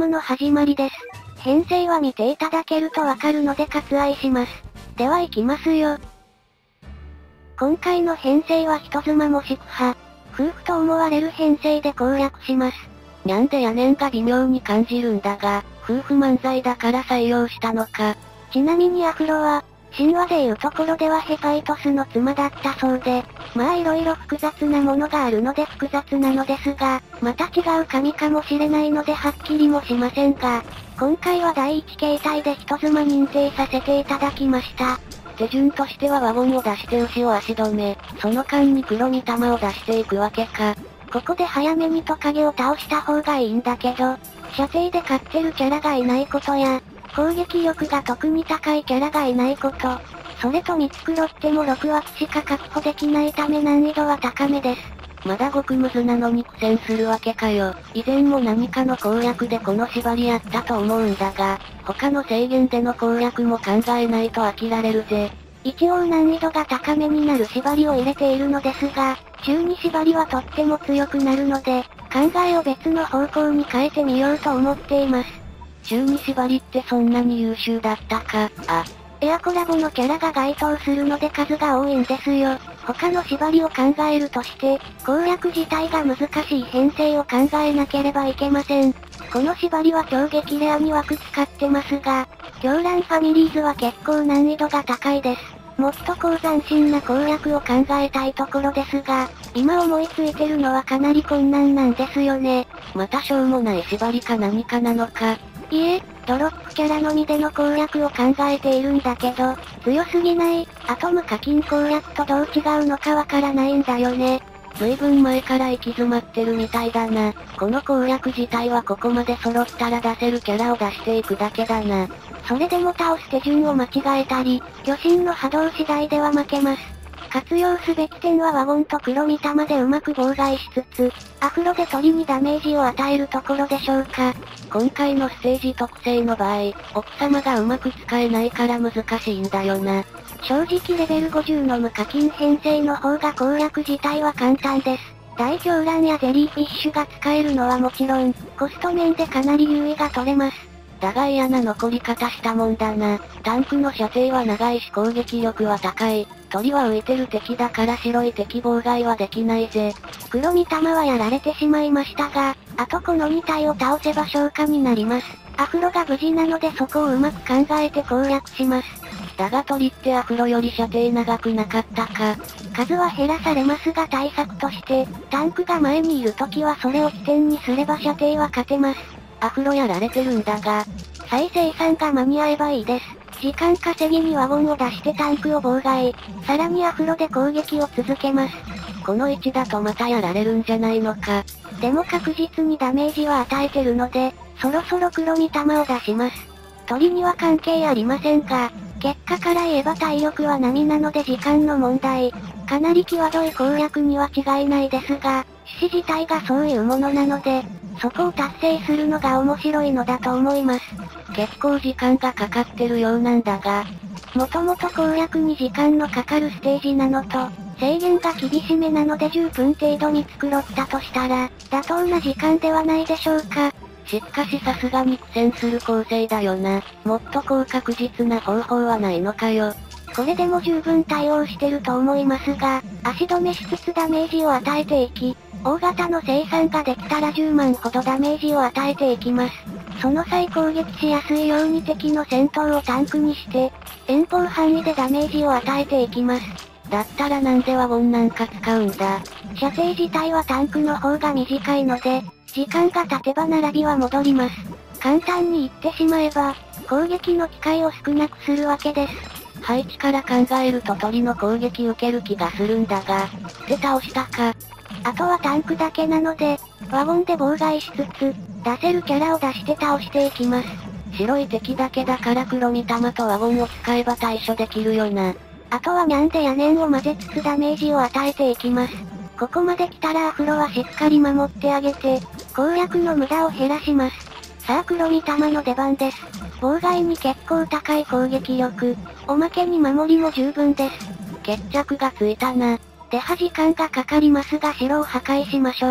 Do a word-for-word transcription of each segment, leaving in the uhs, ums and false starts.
の始まりです。編成は見ていただけるとわかるので割愛します。では行きますよ。今回の編成は人妻もしくは、夫婦と思われる編成で攻略します。 なんでやねんが微妙に感じるんだが、夫婦漫才だから採用したのか。 ちなみにアフロは、神話でいうところではヘファイトスの妻だったそうで、まあ色々複雑なものがあるので複雑なのですが、また違う神かもしれないのではっきりもしませんが、今回は第一形態で人妻認定させていただきました。 手順としてはワゴンを出して牛を足止め、その間に黒御霊を出していくわけか。 ここで早めにトカゲを倒した方がいいんだけど、射程で勝ってるキャラがいないことや、攻撃力が特に高いキャラがいないこと、それと見繕ってもろく枠しか確保できないため難易度は高めです。 まだ極ムズなのに苦戦するわけかよ。以前も何かの攻略でこの縛りやったと思うんだが、他の制限での攻略も考えないと飽きられるぜ。 一応難易度が高めになる縛りを入れているのですが、中に縛りはとっても強くなるので、考えを別の方向に変えてみようと思っています。 中に縛りってそんなに優秀だったか。あ、 エアコラボのキャラが該当するので数が多いんですよ。他の縛りを考えるとして、攻略自体が難しい編成を考えなければいけません。この縛りは超激レアに枠使ってますが、狂乱ファミリーズは結構難易度が高いです。もっと高斬新な攻略を考えたいところですが、今思いついてるのはかなり困難なんですよね。 またしょうもない縛りか何かなのか。 いえ、ドロップキャラのみでの攻略を考えているんだけど、強すぎない、アトム課金攻略とどう違うのかわからないんだよね。 随分前から行き詰まってるみたいだな。この攻略自体はここまで揃ったら出せるキャラを出していくだけだな。 それでも倒す手順を間違えたり、巨神の波動次第では負けます。活用すべき点はワゴンと黒御霊でうまく妨害しつつ、アフロで鳥にダメージを与えるところでしょうか。 今回のステージ特性の場合、奥様がうまく使えないから難しいんだよな。 正直レベルごじゅうの無課金編成の方が攻略自体は簡単です。大狂乱やゼリーフィッシュが使えるのはもちろん、コスト面でかなり優位が取れます。 だが嫌な残り方したもんだな。タンクの射程は長いし攻撃力は高い。鳥は浮いてる敵だから白い敵妨害はできないぜ。 黒御霊はやられてしまいましたが、あとこのに体を倒せば消化になります。アフロが無事なのでそこをうまく考えて攻略します。 だが鳥ってアフロより射程長くなかったか。 数は減らされますが対策として、タンクが前にいる時はそれを起点にすれば射程は勝てます。 アフロやられてるんだが、 再生産が間に合えばいいです。時間稼ぎにワゴンを出してタンクを妨害、さらにアフロで攻撃を続けます。 この位置だとまたやられるんじゃないのか。 でも確実にダメージは与えてるので、そろそろ黒御霊を出します。鳥には関係ありませんが、結果から言えば体力は並なので時間の問題。かなり際どい攻略には違いないですが、獅子自体がそういうものなので、そこを達成するのが面白いのだと思います。 結構時間がかかってるようなんだが、 もともと攻略に時間のかかるステージなのと、制限が厳しめなのでじゅっぷん程度に作ろったとしたら、妥当な時間ではないでしょうか。 しかしさすがに苦戦する構成だよな。もっと高確実な方法はないのかよ。 これでも十分対応してると思いますが、足止めしつつダメージを与えていき、大型の生産ができたらじゅうまんほどダメージを与えていきます。その際攻撃しやすいように敵の戦闘をタンクにして、遠方範囲でダメージを与えていきます。 だったらなんでワゴンなんか使うんだ。 射程自体はタンクの方が短いので、時間が経てば並びは戻ります。簡単に言ってしまえば、攻撃の機会を少なくするわけです。 配置から考えると鳥の攻撃受ける気がするんだが、で倒したか。 あとはタンクだけなので、ワゴンで妨害しつつ、出せるキャラを出して倒していきます。 白い敵だけだから黒御霊とワゴンを使えば対処できるよな。 あとはニャンで屋根を混ぜつつダメージを与えていきます。ここまで来たらアフロはしっかり守ってあげて、攻略の無駄を減らします。さあ黒御霊の出番です。妨害に結構高い攻撃力、おまけに守りも十分です。 決着がついたな。 手は時間がかかりますが城を破壊しましょう。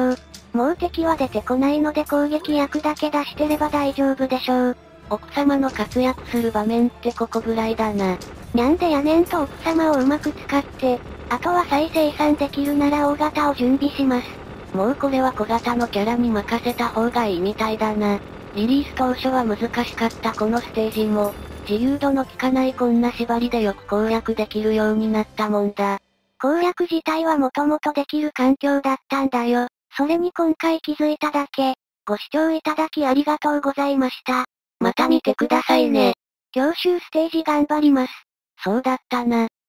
もう敵は出てこないので攻撃役だけ出してれば大丈夫でしょう。 奥様の活躍する場面ってここぐらいだな。 にゃんでやねんと奥様をうまく使って、あとは再生産できるなら大型を準備します。 もうこれは小型のキャラに任せた方がいいみたいだな。リリース当初は難しかったこのステージも、自由度の効かないこんな縛りでよく攻略できるようになったもんだ。 攻略自体はもともとできる環境だったんだよ。それに今回気づいただけ。ご視聴いただきありがとうございました。 また見てくださいね。 教習ステージ頑張ります。 そうだったな。